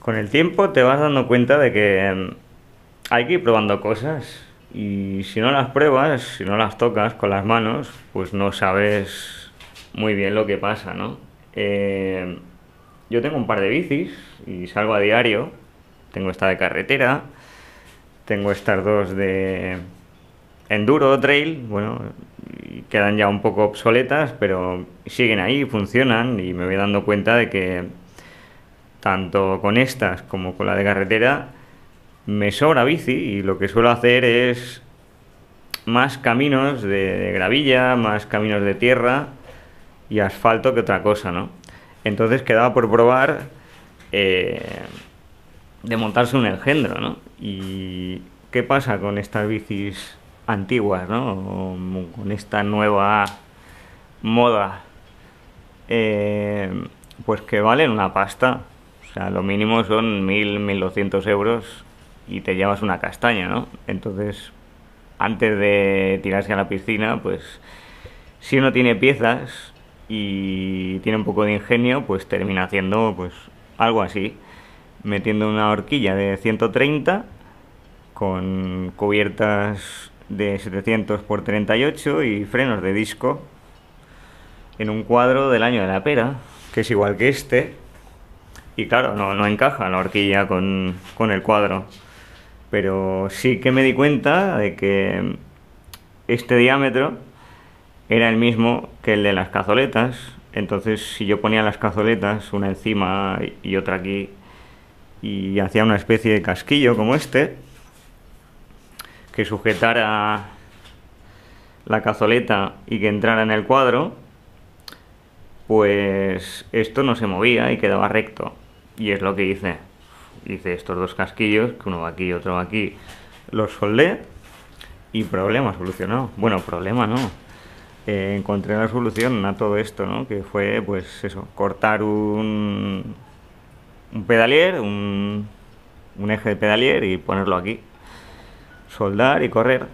Con el tiempo te vas dando cuenta de que hay que ir probando cosas y si no las pruebas, si no las tocas con las manos, pues no sabes muy bien lo que pasa, ¿no? Eh, yo tengo un par de bicis y salgo a diario. Tengo esta de carretera, tengo estas dos de enduro, trail, bueno, y quedan ya un poco obsoletas, pero siguen ahí, funcionan y me voy dando cuenta de que tanto con estas como con la de carretera me sobra bici y lo que suelo hacer es más caminos de gravilla, más caminos de tierra y asfalto que otra cosa, ¿no? Entonces quedaba por probar eh, de montarse un engendro, ¿no? ¿Y qué pasa con estas bicis antiguas, ¿no? O con esta nueva moda, eh, pues que valen una pasta. O sea, lo mínimo son 1.000, 1.200 euros y te llevas una castaña, ¿no? Entonces, antes de tirarse a la piscina, pues si uno tiene piezas y tiene un poco de ingenio, pues termina haciendo pues algo así, metiendo una horquilla de 130 con cubiertas de 700 por 38 y frenos de disco en un cuadro del año de la pera, que es igual que este. Y claro, no encaja la horquilla con el cuadro. Pero sí que me di cuenta de que este diámetro era el mismo que el de las cazoletas. Entonces, si yo ponía las cazoletas, una encima y otra aquí, y hacía una especie de casquillo como este, que sujetara la cazoleta y que entrara en el cuadro, pues esto no se movía y quedaba recto. Y es lo que hice. Hice estos dos casquillos, que uno va aquí y otro va aquí, los soldé y problema solucionado. Bueno, problema no. Encontré la solución a todo esto, ¿no? Que fue, pues eso, cortar un pedalier, un eje de pedalier y ponerlo aquí. Soldar y correr.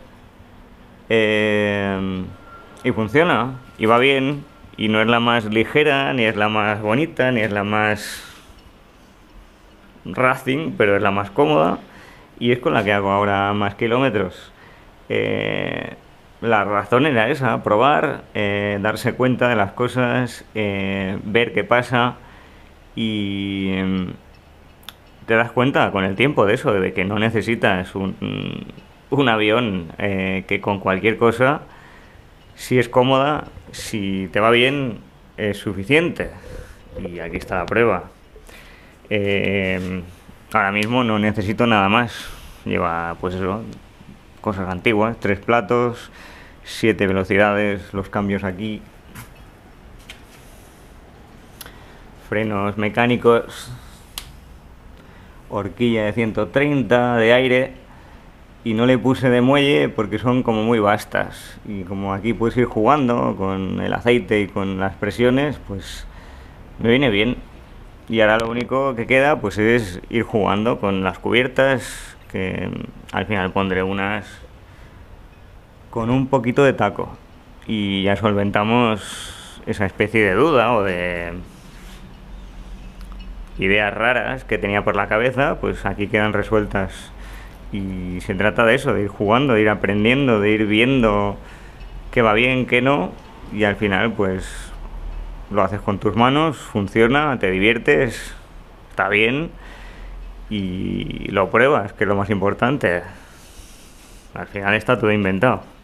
Y funciona, y va bien, y no es la más ligera, ni es la más bonita, ni es la más racing, pero es la más cómoda y es con la que hago ahora más kilómetros. La razón era esa, probar, darse cuenta de las cosas, ver qué pasa y te das cuenta con el tiempo de eso, de que no necesitas un avión, que con cualquier cosa, si es cómoda, si te va bien, es suficiente. Y aquí está la prueba. Ahora mismo no necesito nada más. Lleva, pues eso, cosas antiguas, 3 platos, 7 velocidades, los cambios aquí, frenos mecánicos, horquilla de 130 de aire, y no le puse de muelle porque son como muy vastas y como aquí puedes ir jugando con el aceite y con las presiones, pues me viene bien. Y ahora lo único que queda pues es ir jugando con las cubiertas, que al final pondré unas con un poquito de taco y ya solventamos esa especie de duda o de ideas raras que tenía por la cabeza, pues aquí quedan resueltas. Y se trata de eso, de ir jugando, de ir aprendiendo, de ir viendo qué va bien, qué no, y al final pues lo haces con tus manos, funciona, te diviertes, está bien y lo pruebas, que es lo más importante. Al final está todo inventado.